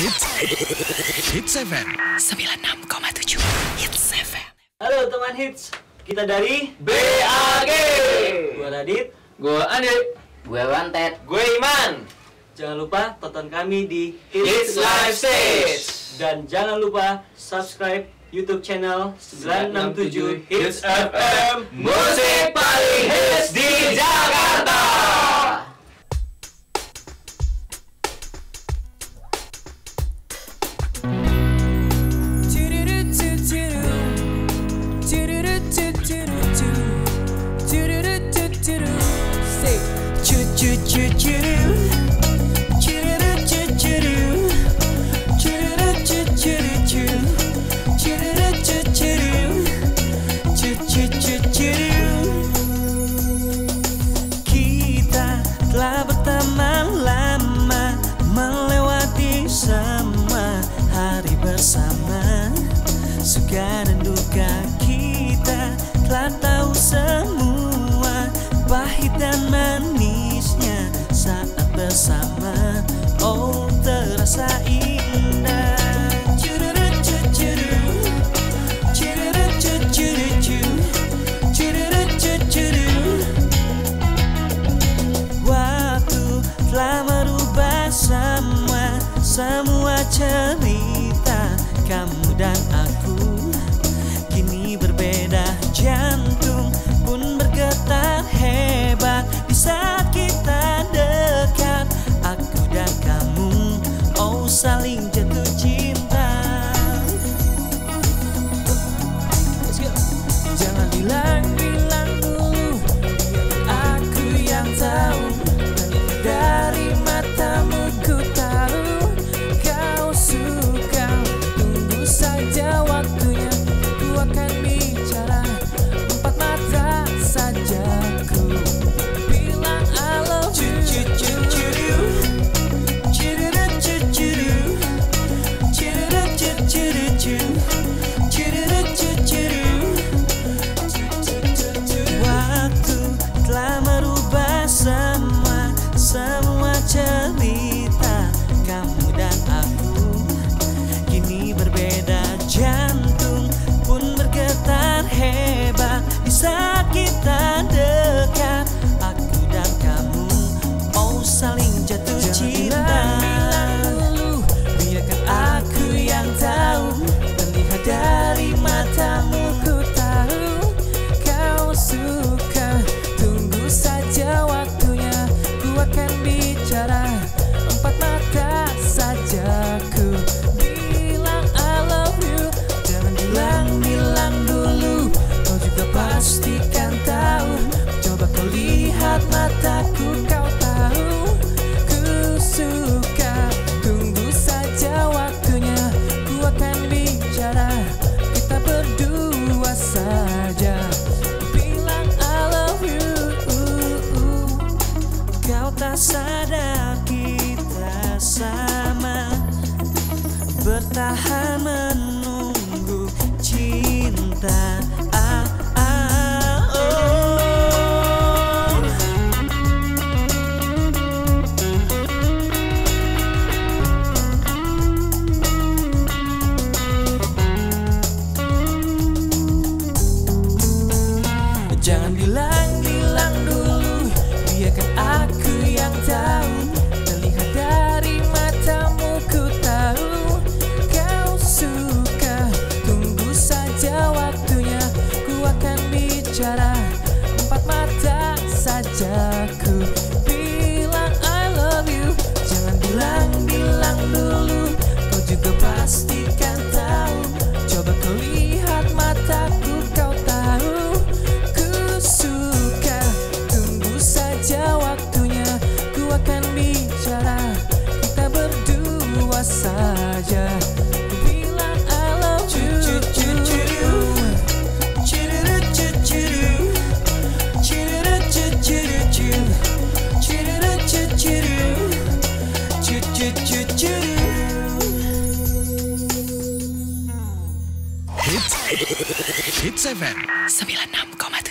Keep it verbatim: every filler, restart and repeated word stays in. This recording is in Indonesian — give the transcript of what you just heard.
Hits Hits F M sembilan puluh enam koma tujuh Hits F M. Halo teman Hits, kita dari B A G. Gue Radit, Gue Adit. Gue Wanted. Gue Iman. jangan lupa tonton kami di Hits Live Stage. dan jangan lupa subscribe YouTube channel sembilan enam tujuh Hits F M. Musik paling hits di Jakarta. Kita telah berteman lama, melewati semua hari bersama. Suka dan duka kita telah tahu semua, pahit dan manisnya saat bersama. Oh, terasa indah. Waktu telah merubah semua, semua cerita kamu dan aku. Kini berbeda, jantung pun bergetar hebat di saat kita dekat. Aku dan kamu, oh saling jatuh cinta. Jangan bilang-bilang dulu, aku yang tahu. Dari matamu ku tahu kau suka. Tunggu saja waktunya, ku akan bicara. Empat mata saja ku bilang I love you. Waktu telah merubah semua, semua cerita kamu dan aku. Kini berbeda, jantung pun bergetar hebat di saat kita dekat. Aku dan kamu, oh saling jatuh cinta. Biarkan aku yang tahu, terlihat dari matamu ku tahu kau suka. Tunggu saja waktunya, ku akan bicara. Empat mata saja ku bilang I love you. Jangan bilang-bilang dulu, kau juga pastikan tahu. Coba kau lihat mataku, kau tahu ku suka. Tunggu saja waktunya, ku akan bicara. Kita berdua saja bilang I love you. Kau tak sadar kita sama, bertahan menunggu cinta. Ah, ah, oh. Jangan bilang-bilang dulu, biarkan aku yang tahu. Terlihat dari matamu ku tahu kau suka. Tunggu saja waktunya, ku akan bicara. Empat mata saja ku bilang I love you. Jangan bilang-bilang dulu, kau juga pastikan tahu. Coba kau lihat mataku, kau tahu ku suka. Tunggu saja waktunya, ku akan bicara. Kita berdua saja bilang I love you. Hits Hits F M sembilan puluh enam koma